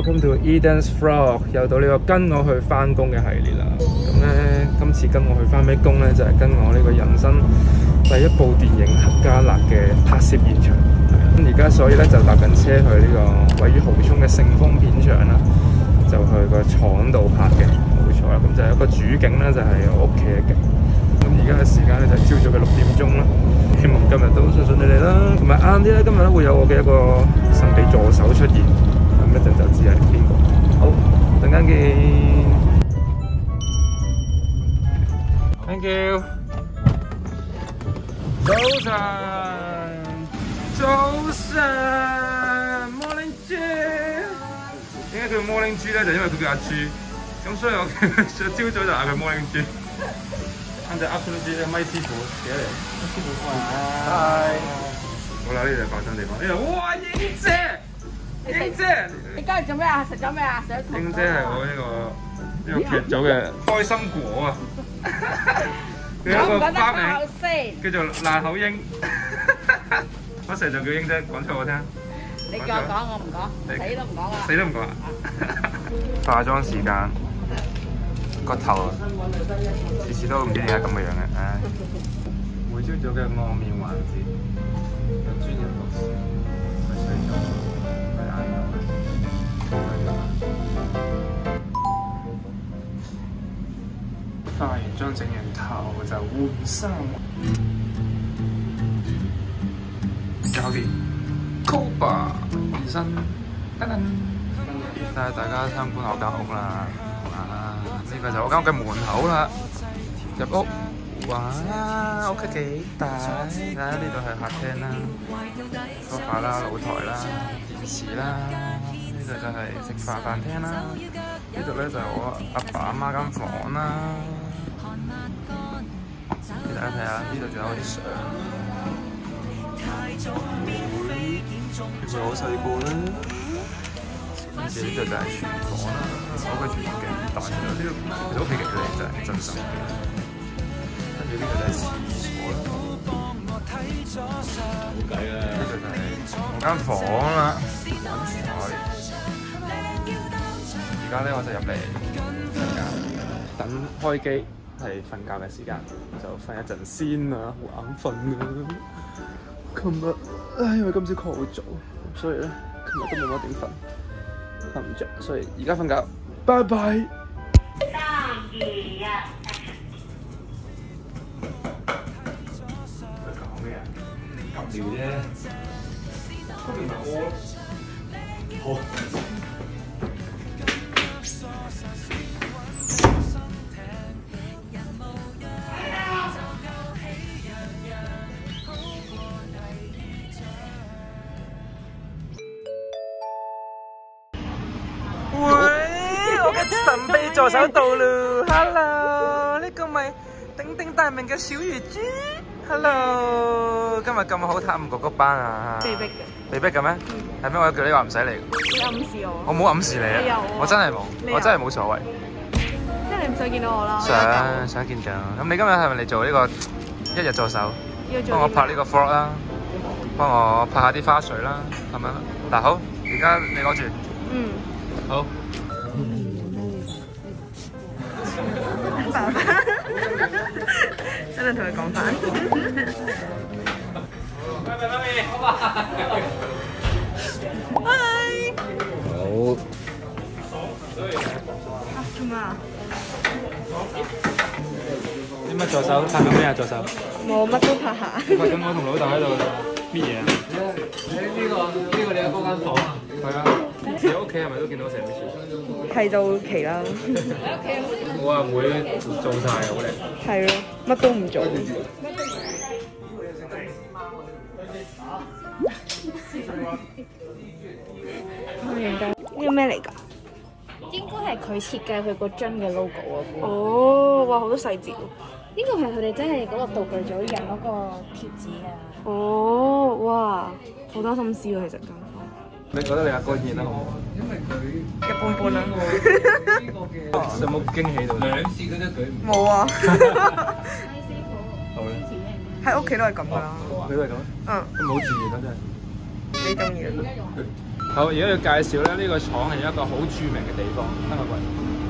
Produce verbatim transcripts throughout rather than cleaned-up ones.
Welcome to Eden's Vlog， 又到呢個跟我去返工嘅系列啦。咁咧，今次跟我去返咩工咧？就係、是、跟我呢個人生第一部電影《闔家辣》嘅拍攝現場。咁而家所以咧就搭緊車去呢個位於蠔涌嘅盛豐片場啦，就去個廠度拍嘅，冇錯啦。咁就有一個主景咧，就係、是、我屋企嘅景。咁而家嘅時間咧就係朝早嘅六點鐘啦。希望今日都順順利利啦，同埋晏啲咧，今日咧會有我嘅一個神秘助手出現，咁一陣就知係邊個。好，陣間見。Thank you。早晨，早晨 ，Morning 豬。點解叫 Morning 豬咧？就因為佢叫阿豬，咁所以我朝早就嗌佢 Morning 豬。啱就 Afternoon 豬咧，咪師傅幾嚟？師傅嗨，好啦，呢度係化妝地方。呢度哇，英姐，英姐， 你今日做咩啊？食咗咩啊？食咗英姐係我呢個呢個決咗嘅開心果啊！佢有個花名叫做爛口英，我成日就叫英姐，講出我聽。 你叫我講，我唔講，死都唔講啊！ 死都唔講啊！化妝時間。個頭次次都唔知點解咁嘅樣嘅，唉！每朝早嘅按面環節，有專業老師去洗頭、去眼油、化完妝整完頭就換衫，搞掂 ，Coba 現身，噔噔，帶大家參觀我間屋啦。呢個就我間屋嘅門口啦，入屋，哇，屋企幾大，睇下呢度係客廳啦，梳化啦、露台啦、電視啦，呢度就係食飯飯廳啦，呢度咧就係我阿爸阿媽間房啦，俾大家睇下，呢度仲有啲相，其實好細個啦。跟住呢度就係廚房啦，我個廚房幾大㗎，呢度其實屋企幾靚仔，真心嘅。跟住呢度就係廁所啦，冇計啦。呢度就係我間房啦，揾菜。而家咧我就入嚟瞓覺，等開機係瞓覺嘅時間，就瞓一陣先啦，好眼瞓啊！琴日唉，因為今朝 call 好早，所以咧琴日都冇乜點瞓。瞓唔着，所以而家瞓覺，拜拜。三二一。佢講咩啊？急尿啫。嗰邊咪屙咯。好。神秘助手到啦 ，Hello， 呢個咪鼎鼎大名嘅小魚豬 ，Hello， 今日咁好探唔哥哥班啊？ 被逼嘅。 被逼嘅咩？係咩？我叫你話唔使嚟。 你暗示我。我冇暗示你啊！我真係冇，我真係冇所謂。 即係你唔想見到我啦？ 想想見到。咁你今日係咪嚟做呢個一日助手？幫我拍呢個 vlog 啦，幫我拍下啲花絮啦，係咪？嗱好，而家你攞住。嗯。好。爸爸，真係同佢講翻。拜拜，媽咪，好吧。拜。好。做咩啊？啲乜助手拍緊咩啊？助手？ 冇，乜都拍下。 拍緊我同老豆喺度搣嘢啊！ 你呢個呢個你阿哥間房啊？ 係啊。你屋企係咪都見到成啲樹？ 係到期啦。 我阿妹做晒好靚。 係咯，乜都唔做。呢個咩嚟㗎？ 應該係佢設計佢個樽嘅 logo 啊。 哦，哇，好多細節喎。 呢個係佢哋真係嗰個道具組印嗰個貼紙啊。 哦，哇，好多心思喎，其實間房。 你覺得你阿哥演得好唔好？ 因為佢一般般啦。 呢個嘅有冇驚喜到？ 兩次佢都舉唔冇啊。 好咧。 喺屋企都係咁噶啦。 你都係咁？ 嗯。 咁好自然啦，真係。 你中意啊？ 好，而家要介紹咧，呢、這個廠係一個好著名嘅地方，得咪貴？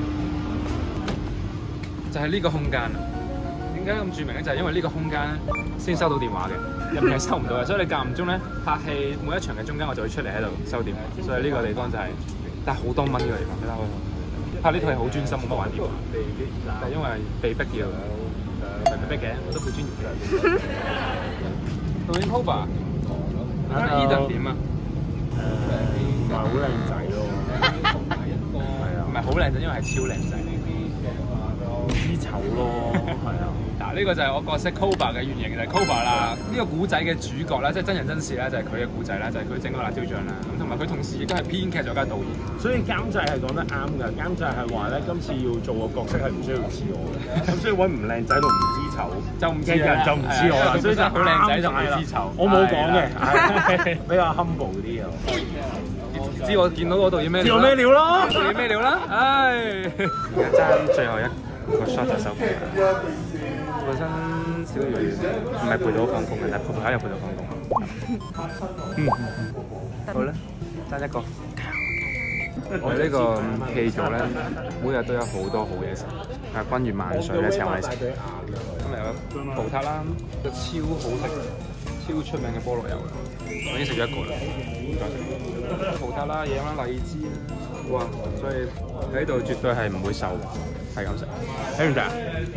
就係、是、呢個空間啊！點解咁著名咧？就係、是、因為呢個空間咧，先收到電話嘅，入面係收唔到嘅。所以你間唔中咧拍戲，每一場嘅中間我就會出嚟喺度收電話。所以呢個地方就係、是，但係好多蚊呢個地方，俾大家睇。拍呢套係好專心，冇乜玩電話，但係因為被逼要，唔係被逼嘅，我都好專業嘅。導演 Koba，覺得 Eden 點啊？ 唔係好靚仔咯，係啊， 唔係好靚仔，因為係超靚仔。 知醜咯，係啊。 嗱，呢個就係我角色 Koba 嘅原型，就係 Koba 啦。呢個古仔嘅主角咧，即係真人真事咧，就係佢嘅古仔啦，就係佢整個辣椒醬啦。咁同埋佢同時亦都係編劇再加導演。 所以監製係講得啱㗎，監製係話咧，今次要做個角色係唔需要似我嘅，咁所以揾唔靚仔同唔知醜就唔似嘅人就唔似我啦，所以就好靚仔就唔知醜。 我冇講嘅，比較 humble 啲啊。 知我見到嗰度要咩？ 知我咩料咯？ 知要咩料啦？唉，而家爭最後一個 shot 就收皮啦。本身小魚唔係陪到我放工嘅，但係陪下又陪到放工。嗯，好啦，爭一個。我哋呢個戲組咧，每日都有好多好嘢食，啊君如萬歲咧請我哋食。今日有葡撻啦，個超好食、超出名嘅菠蘿油，我已經食咗一個啦，再食葡撻啦、嘢啦、荔枝啦，哇！所以喺度絕對係唔會瘦，係咁食。睇唔食啊？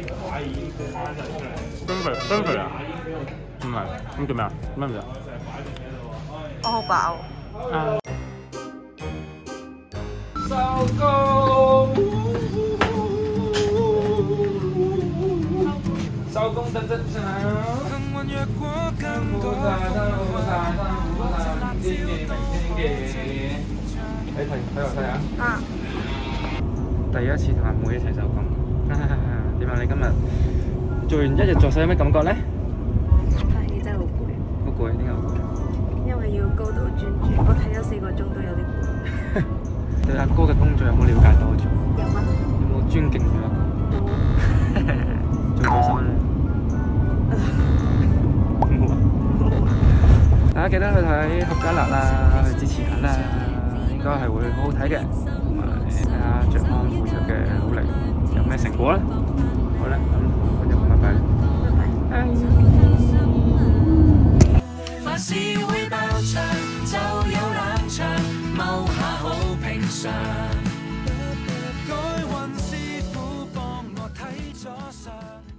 真肥真肥啊！唔係，咁做咩啊？咩唔食？ 我好飽。 啊！收工，收工得得真。幸運若果跟嗰風好大，好大，明天嘅明天嘅，你睇睇我睇下。啊！第一次同阿妹一齊收工，點啊？你今日做完一日作息有咩感覺咧？ 拍戲真係好攰。 好攰，點解好攰？ 因為要高度專注，我睇咗四個鐘都有啲攰。 對阿哥嘅工作有冇了解多咗？ 有啊。 有冇尊敬咗阿哥？做咗新咧？冇啊！大家記得去睇《合家辣》啦，去支持下啦，應該係會好好睇嘅。同埋睇下卓安付出嘅努力有咩成果啦。好啦，咁我哋拜拜。拜拜。凡事會爆場，就有冷場，踎下好平常。改運師傅幫我睇咗相。